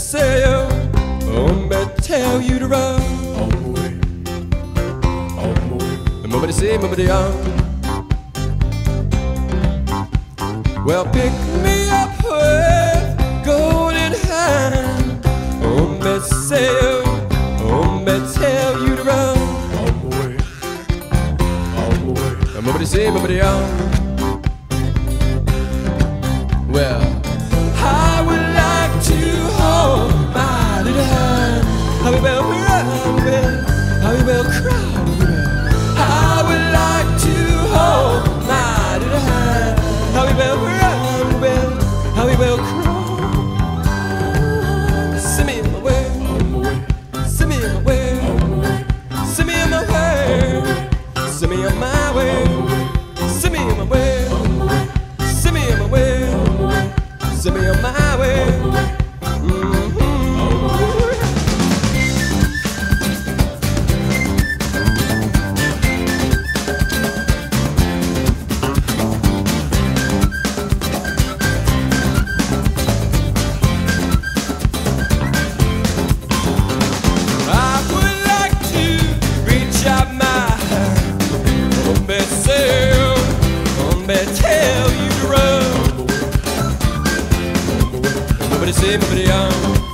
say you, tell you to run. Nobody say, nobody young. Well, pick me up with golden hand. Say you, tell you to run. Nobody say, nobody young. Well, I would like to hold my little hand. How we will run, how we will cry. I would like to hold my little hand. How we will run, how we will cry. Send me in my way, send me in my way, send me in my way, send me on my way, send me in my way, send me in my way, send me on my way. Tell you to run. Nobody say, nobody young.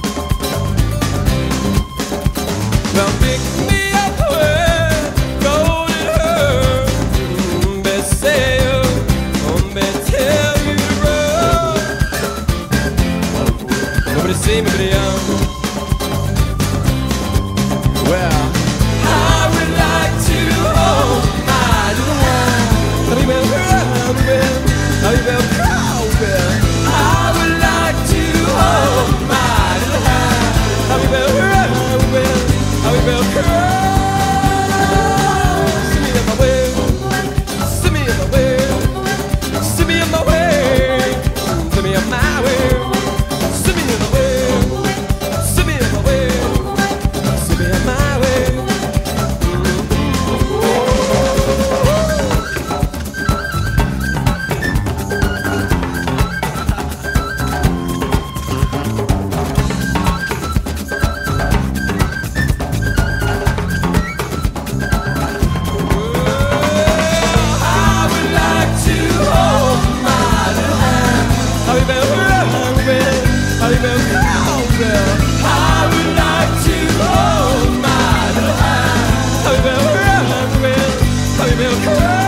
Well, pick me up with golden hair. Say, tell you to run. Nobody say, nobody young. Well, I would like to hold my little hand. I would like to hold my little hand. I will cry. See me in my way, see me in my way, see me in my way, see me in my way, see me in my way, see me in my way, see me in my way. I would like to hold my little hand. I will cry.